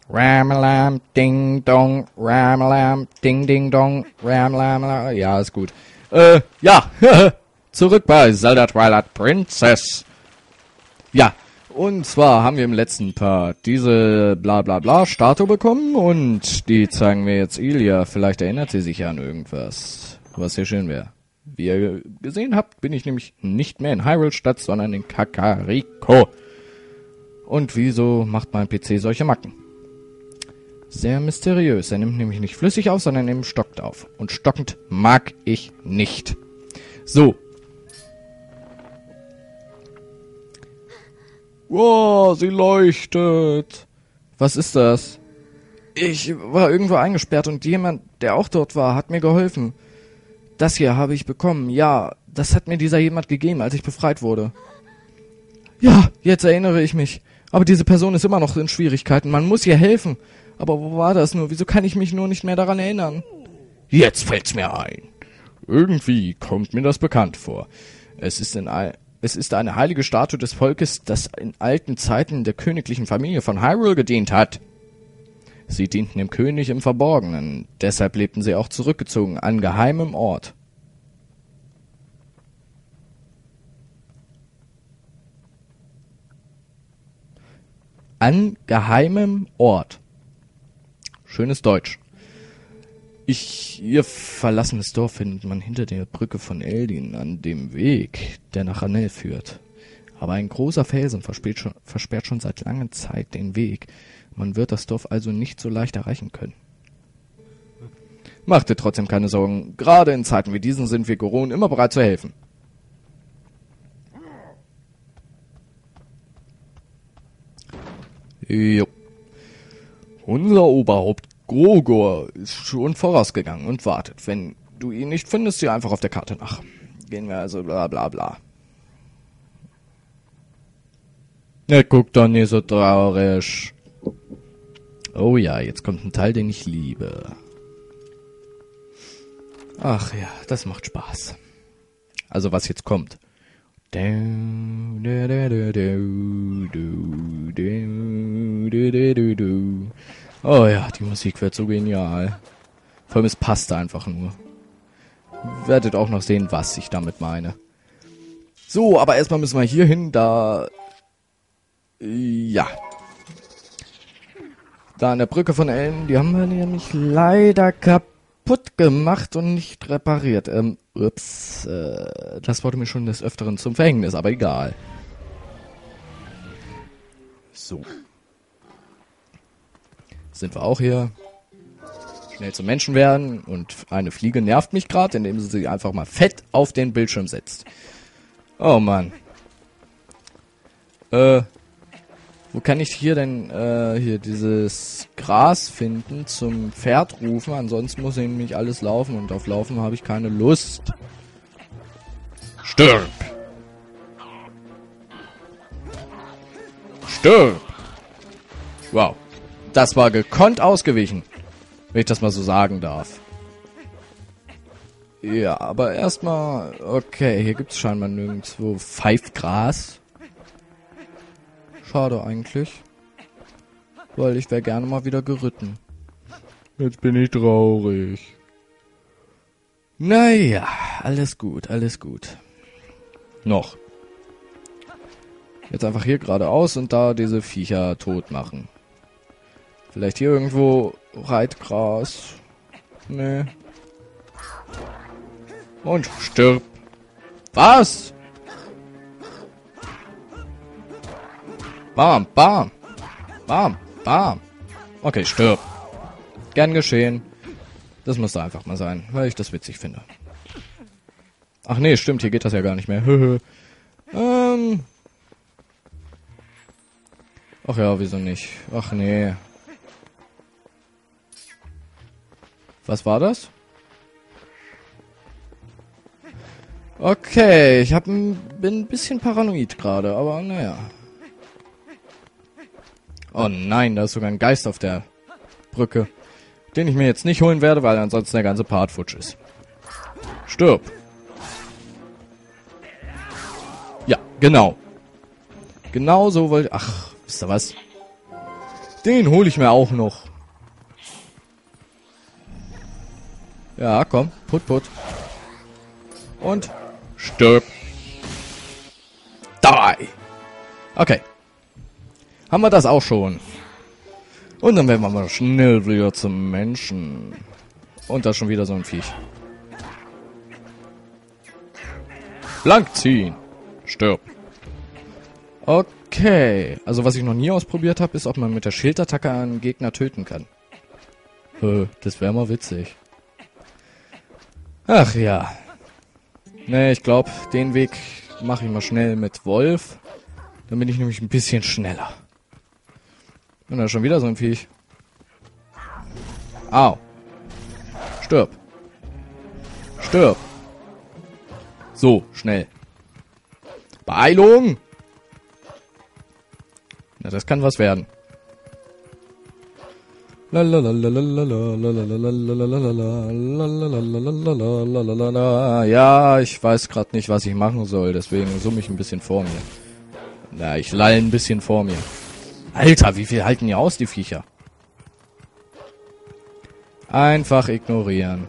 Ramalam, ding dong, ramalam, ding ding dong, ramalam. Ja, ist gut. Ja, zurück bei Zelda Twilight Princess. Ja, und zwar haben wir im letzten Part diese bla Statue bekommen und die zeigen wir jetzt Ilia. Vielleicht erinnert sie sich an irgendwas, was hier schön wäre. Wie ihr gesehen habt, bin ich nämlich nicht mehr in Hyrule-Stadt, sondern in Kakariko. Und wieso macht mein PC solche Macken? Sehr mysteriös. Er nimmt nämlich nicht flüssig auf, sondern eben stockt auf. Und stockend mag ich nicht. So. Wow, sie leuchtet. Was ist das? Ich war irgendwo eingesperrt und jemand, der auch dort war, hat mir geholfen. Das hier habe ich bekommen. Ja, das hat mir dieser jemand gegeben, als ich befreit wurde. Ja, jetzt erinnere ich mich. Aber diese Person ist immer noch in Schwierigkeiten. Man muss ihr helfen. Aber wo war das nur? Wieso kann ich mich nur nicht mehr daran erinnern? Jetzt fällt's mir ein. Irgendwie kommt mir das bekannt vor. Es ist eine heilige Statue des Volkes, das in alten Zeiten der königlichen Familie von Hyrule gedient hat. Sie dienten dem König im Verborgenen. Deshalb lebten sie auch zurückgezogen an geheimem Ort. An geheimem Ort. Schönes Deutsch. Ihr verlassenes Dorf findet man hinter der Brücke von Eldin an dem Weg, der nach Ranel führt. Aber ein großer Felsen versperrt schon seit langer Zeit den Weg. Man wird das Dorf also nicht so leicht erreichen können. Macht dir trotzdem keine Sorgen. Gerade in Zeiten wie diesen sind wir Goron immer bereit zu helfen. Jo. Unser Oberhaupt Grogor ist schon vorausgegangen und wartet. Wenn du ihn nicht findest, sieh einfach auf der Karte nach. Gehen wir also bla bla bla. Guck doch nicht so traurig. Oh ja, jetzt kommt ein Teil, den ich liebe. Ach ja, das macht Spaß. Also was jetzt kommt. Oh ja, die Musik wird so genial. Vor allem es passt einfach nur. Werdet auch noch sehen, was ich damit meine. So, aber erstmal müssen wir hier hin, da... Ja. Da an der Brücke von Ellen, die haben wir nämlich leider kaputt gemacht und nicht repariert. Das wurde mir schon des Öfteren zum Verhängnis, aber egal. So. Sind wir auch hier. Schnell zum Menschen werden. Und eine Fliege nervt mich gerade, indem sie sich einfach mal fett auf den Bildschirm setzt. Oh Mann. Wo kann ich hier denn hier dieses Gras finden zum Pferd rufen? Ansonsten muss nämlich alles laufen und auf Laufen habe ich keine Lust. Stirb! Stirb! Wow. Das war gekonnt ausgewichen, wenn ich das mal so sagen darf. Ja, aber erstmal... Okay, hier gibt es scheinbar nirgendwo Pfeifgras. Schade eigentlich. Weil ich wäre gerne mal wieder geritten. Jetzt bin ich traurig. Naja, alles gut, alles gut. Noch. Jetzt einfach hier geradeaus und da diese Viecher tot machen. Vielleicht hier irgendwo Reitgras. Nee. Und stirb. Was? Bam, bam. Bam, bam. Okay, stirb. Gern geschehen. Das musste einfach mal sein, weil ich das witzig finde. Ach nee, stimmt, hier geht das ja gar nicht mehr. Ach ja, wieso nicht? Ach nee. Was war das? Okay, ich bin ein bisschen paranoid gerade, aber naja. Oh nein, da ist sogar ein Geist auf der Brücke, den ich mir jetzt nicht holen werde, weil ansonsten der ganze Part futsch ist. Stirb. Ja, genau. Genau so wollte... Ach, wisst ihr was? Den hole ich mir auch noch. Ja, komm. Put. Und stirb. Die. Okay. Haben wir das auch schon. Und dann werden wir mal schnell wieder zum Menschen. Und da ist schon wieder so ein Viech. Blank ziehen. Stirb. Okay. Also was ich noch nie ausprobiert habe, ist, ob man mit der Schildattacke einen Gegner töten kann. Das wäre mal witzig. Ach ja. Ne, ich glaube, den Weg mache ich mal schnell mit Wolf. Dann bin ich nämlich ein bisschen schneller. Und da ist schon wieder so ein Viech. Au. Stirb. Stirb. So, schnell. Beeilung! Na, das kann was werden. Ja, ich weiß gerade nicht, was ich machen soll, deswegen summe ich ein bisschen vor mir. Na, ich lall ein bisschen vor mir. Alter, wie viel halten die aus, die Viecher? Einfach ignorieren.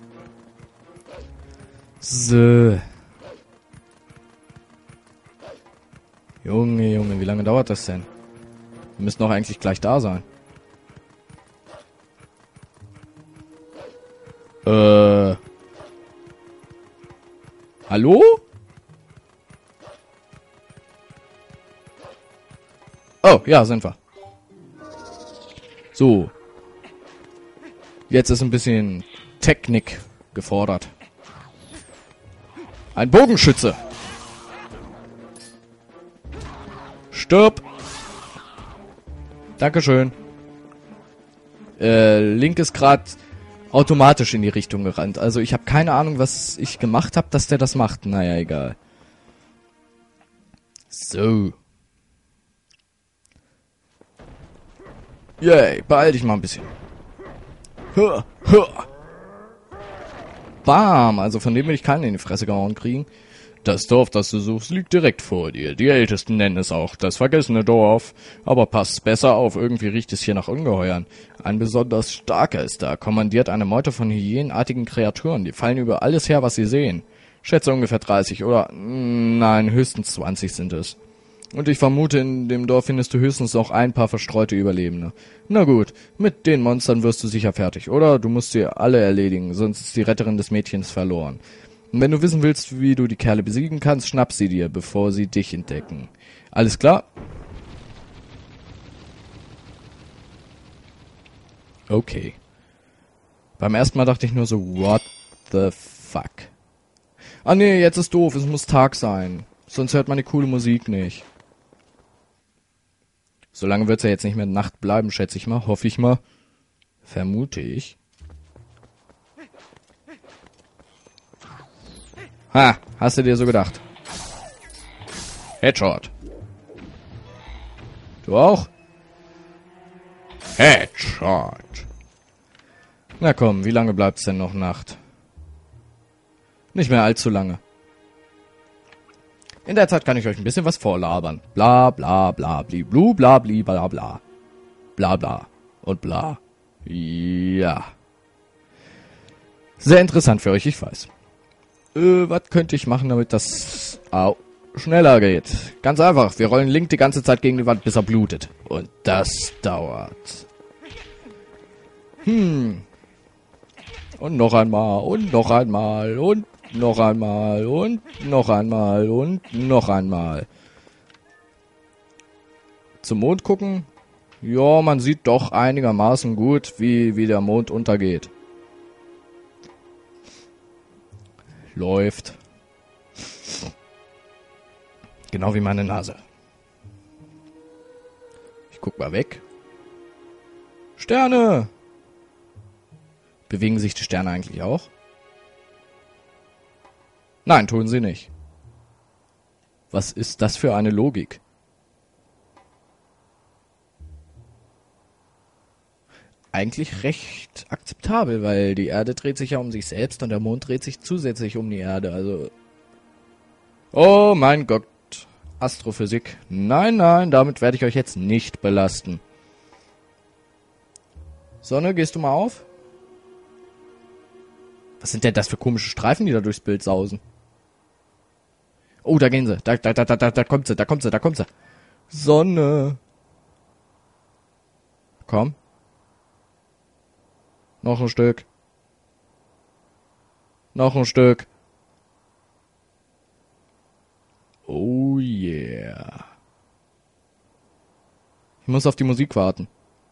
So. Junge, wie lange dauert das denn? Wir müssen doch eigentlich gleich da sein. Hallo? Oh, ja, sind wir. So. Jetzt ist ein bisschen Technik gefordert. Ein Bogenschütze. Stirb. Dankeschön. Link ist gerade automatisch in die Richtung gerannt. Also ich habe keine Ahnung, was ich gemacht habe, dass der das macht. Naja, egal. So. Yay, beeil dich mal ein bisschen. Bam, also von dem will ich keinen in die Fresse gehauen kriegen. Das Dorf, das du suchst, liegt direkt vor dir. Die Ältesten nennen es auch das vergessene Dorf. Aber passt besser auf, irgendwie riecht es hier nach Ungeheuern. Ein besonders starker ist da, kommandiert eine Meute von hyänenartigen Kreaturen. Die fallen über alles her, was sie sehen. Schätze ungefähr 30 oder, nein, höchstens 20 sind es. Und ich vermute, in dem Dorf findest du höchstens noch ein paar verstreute Überlebende. Na gut, mit den Monstern wirst du sicher fertig, oder? Du musst sie alle erledigen, sonst ist die Retterin des Mädchens verloren. Und wenn du wissen willst, wie du die Kerle besiegen kannst, schnapp sie dir, bevor sie dich entdecken. Alles klar? Okay. Beim ersten Mal dachte ich nur so, what the fuck? Ah nee, jetzt ist doof, es muss Tag sein. Sonst hört man die coole Musik nicht. So lange wird's ja jetzt nicht mehr Nacht bleiben, schätze ich mal, hoffe ich mal. Vermute ich. Ha, hast du dir so gedacht? Headshot. Du auch? Headshot. Na komm, wie lange bleibt's denn noch Nacht? Nicht mehr allzu lange. In der Zeit kann ich euch ein bisschen was vorlabern. Bla bla bla bli blu bla bli bla bla. Bla bla und bla. Ja. Sehr interessant für euch, ich weiß. Was könnte ich machen, damit das schneller geht? Ganz einfach, wir rollen Link die ganze Zeit gegen die Wand, bis er blutet. Und das dauert. Und noch einmal, und noch einmal, und noch einmal, und noch einmal, und noch einmal. Zum Mond gucken? Ja, man sieht doch einigermaßen gut, wie der Mond untergeht. Läuft. Genau wie meine Nase. Ich guck mal weg. Sterne! Bewegen sich die Sterne eigentlich auch? Nein, tun sie nicht. Was ist das für eine Logik? Eigentlich recht akzeptabel, weil die Erde dreht sich ja um sich selbst und der Mond dreht sich zusätzlich um die Erde, also... Oh mein Gott, Astrophysik. Nein, damit werde ich euch jetzt nicht belasten. Sonne, gehst du mal auf? Was sind denn das für komische Streifen, die da durchs Bild sausen? Oh, da gehen sie. Da kommt sie, da kommt sie, da kommt sie. Sonne. Komm. Noch ein Stück. Noch ein Stück. Oh yeah. Ich muss auf die Musik warten.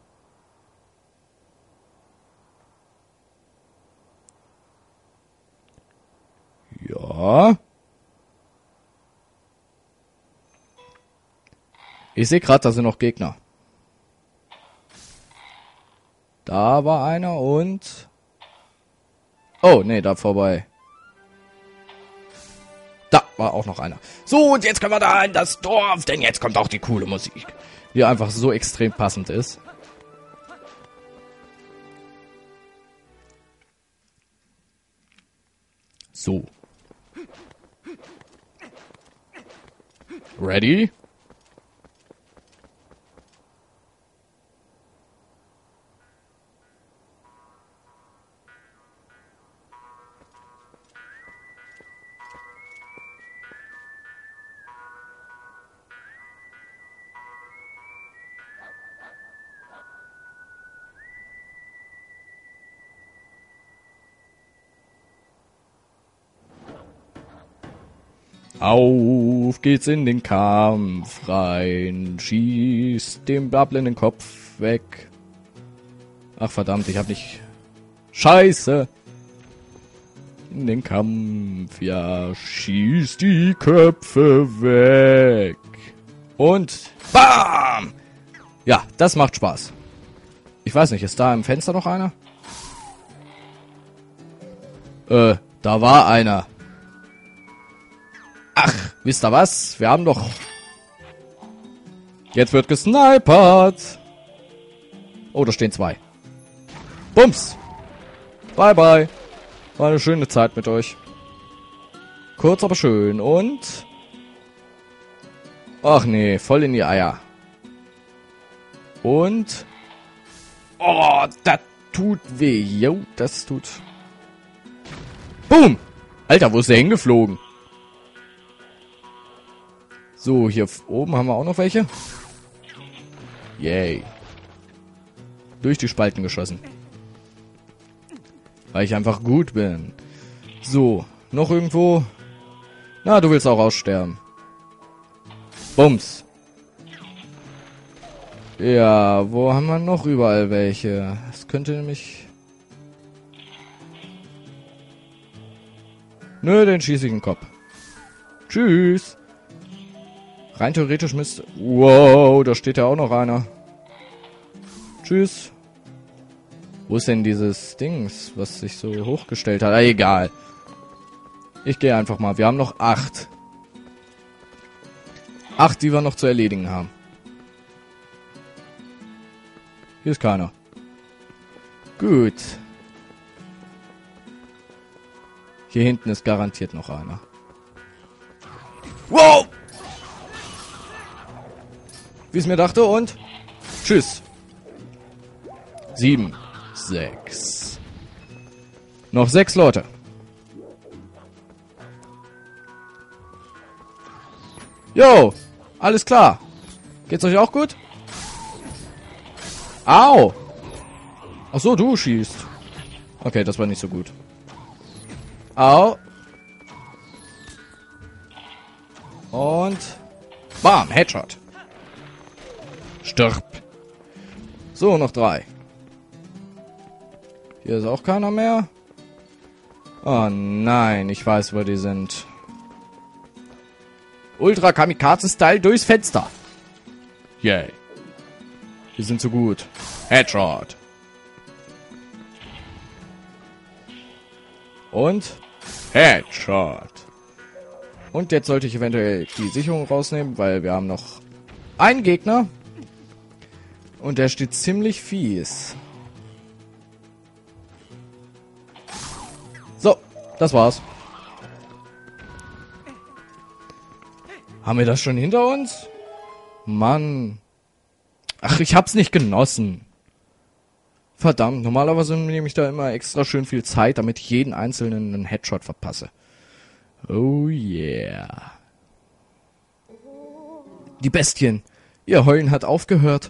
Ja. Ich sehe gerade, da sind noch Gegner. Da war einer und... Oh, nee, da vorbei. Da war auch noch einer. So, und jetzt können wir da in das Dorf, denn jetzt kommt auch die coole Musik. Die einfach so extrem passend ist. So. Ready? Auf geht's in den Kampf rein, schießt dem Babel in den Kopf weg. Ach verdammt, ich hab nicht... Scheiße! In den Kampf, ja, schießt die Köpfe weg. Und BAM! Ja, das macht Spaß. Ich weiß nicht, ist da im Fenster noch einer? Da war einer. Ach, wisst ihr was? Wir haben doch... Jetzt wird gesnipert. Oh, da stehen zwei. Bums. Bye, bye. War eine schöne Zeit mit euch. Kurz, aber schön. Und... Ach nee, voll in die Eier. Und... Oh, das tut weh. Jo, das tut... Boom! Alter, wo ist der hingeflogen? So, hier oben haben wir auch noch welche. Yay. Durch die Spalten geschossen. Weil ich einfach gut bin. So, noch irgendwo. Na, du willst auch aussterben. Bums. Ja, wo haben wir noch überall welche? Es könnte nämlich... Nö, den schieße ich in den Kopf. Tschüss. Rein theoretisch müsste... Wow, da steht ja auch noch einer. Tschüss. Wo ist denn dieses Dings, was sich so hochgestellt hat? Ah, egal. Ich gehe einfach mal. Wir haben noch 8. 8, die wir noch zu erledigen haben. Hier ist keiner. Gut. Hier hinten ist garantiert noch einer. Wow! Wie ich es mir dachte und... Tschüss. 7, 6. Noch 6 Leute. Jo, alles klar. Geht's euch auch gut? Au! Ach so, du schießt. Okay, das war nicht so gut. Au. Und... Bam, Headshot. Stirb. So, noch 3. Hier ist auch keiner mehr. Oh nein, ich weiß, wo die sind. Ultra Kamikaze-Style durchs Fenster. Yay. Die sind so gut. Headshot. Und Headshot. Und jetzt sollte ich eventuell die Sicherung rausnehmen, weil wir haben noch einen Gegner. Und der steht ziemlich fies. So, das war's. Haben wir das schon hinter uns? Mann. Ach, ich hab's nicht genossen. Verdammt, normalerweise nehme ich da immer extra schön viel Zeit, damit ich jeden einzelnen einen Headshot verpasse. Oh yeah. Die Bestien. Ihr Heulen hat aufgehört.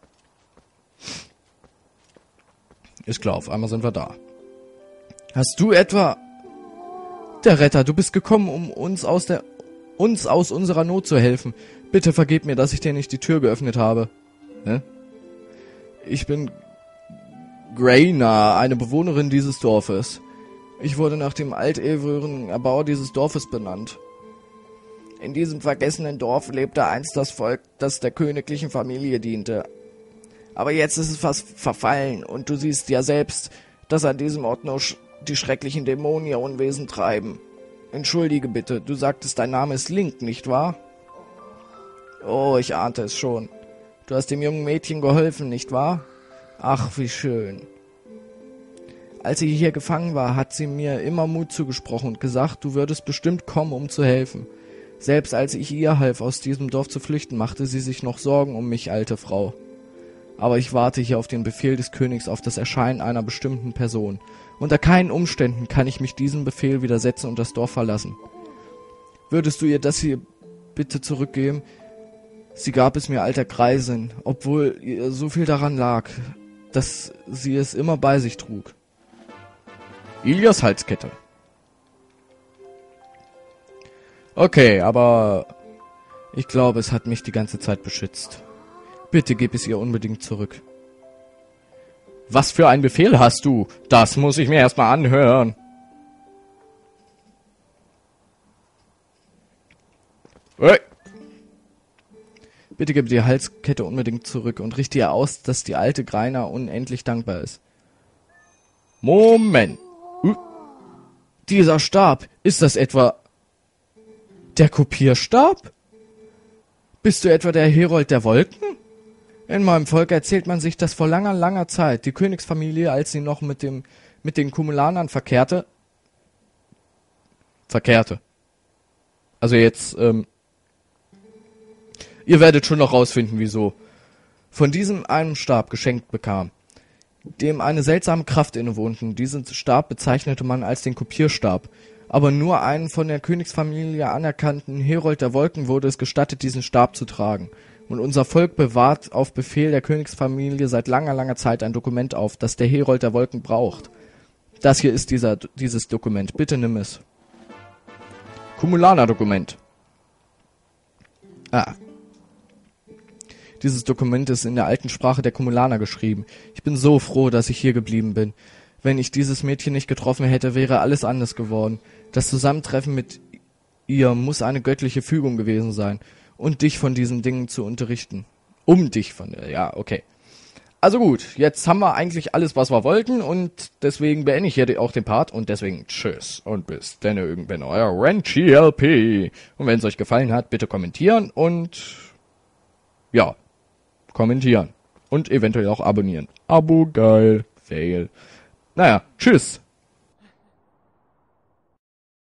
Ist klar, auf einmal sind wir da. Hast du etwa... Der Retter, du bist gekommen, um uns aus unserer Not zu helfen. Bitte vergib mir, dass ich dir nicht die Tür geöffnet habe. Ne? Ich bin Graina, eine Bewohnerin dieses Dorfes. Ich wurde nach dem altehrwürdigen Erbauer dieses Dorfes benannt. In diesem vergessenen Dorf lebte einst das Volk, das der königlichen Familie diente. Aber jetzt ist es fast verfallen und du siehst ja selbst, dass an diesem Ort nur die schrecklichen Dämonen ihr Unwesen treiben. Entschuldige bitte, du sagtest, dein Name ist Link, nicht wahr? Oh, ich ahnte es schon. Du hast dem jungen Mädchen geholfen, nicht wahr? Ach, wie schön. Als sie hier gefangen war, hat sie mir immer Mut zugesprochen und gesagt, du würdest bestimmt kommen, um zu helfen. Selbst als ich ihr half, aus diesem Dorf zu flüchten, machte sie sich noch Sorgen um mich, alte Frau. Aber ich warte hier auf den Befehl des Königs auf das Erscheinen einer bestimmten Person. Unter keinen Umständen kann ich mich diesem Befehl widersetzen und das Dorf verlassen. Würdest du ihr das hier bitte zurückgeben? Sie gab es mir, alter Greisin, obwohl ihr so viel daran lag, dass sie es immer bei sich trug. Ilias Halskette. Okay, aber ich glaube, es hat mich die ganze Zeit beschützt. Bitte gib es ihr unbedingt zurück. Was für ein Befehl hast du? Das muss ich mir erstmal anhören. Hey. Bitte gib die Halskette unbedingt zurück und richte ihr aus, dass die alte Greiner unendlich dankbar ist. Moment. Dieser Stab, ist das etwa der Kopierstab? Bist du etwa der Herold der Wolken? In meinem Volk erzählt man sich, dass vor langer, langer Zeit die Königsfamilie, als sie noch mit den Kumulanern verkehrte. Also jetzt, ihr werdet schon noch rausfinden, wieso. Von diesem einen Stab geschenkt bekam, dem eine seltsame Kraft innewohnte. Diesen Stab bezeichnete man als den Kopierstab. Aber nur einen von der Königsfamilie anerkannten Herold der Wolken wurde es gestattet, diesen Stab zu tragen. Und unser Volk bewahrt auf Befehl der Königsfamilie seit langer, langer Zeit ein Dokument auf, das der Herold der Wolken braucht. Das hier ist dieses Dokument. Bitte nimm es. Kumulaner-Dokument. Dieses Dokument ist in der alten Sprache der Kumulaner geschrieben. Ich bin so froh, dass ich hier geblieben bin. Wenn ich dieses Mädchen nicht getroffen hätte, wäre alles anders geworden. Das Zusammentreffen mit ihr muss eine göttliche Fügung gewesen sein. Und dich von diesen Dingen zu unterrichten. Ja, okay. Also gut, jetzt haben wir eigentlich alles, was wir wollten. Und deswegen beende ich hier auch den Part. Und deswegen tschüss und bis dann irgendwann, euer RenChiLP. Und wenn es euch gefallen hat, bitte kommentieren und ja, kommentieren. Und eventuell auch abonnieren. Abo geil. Fail. Naja, tschüss.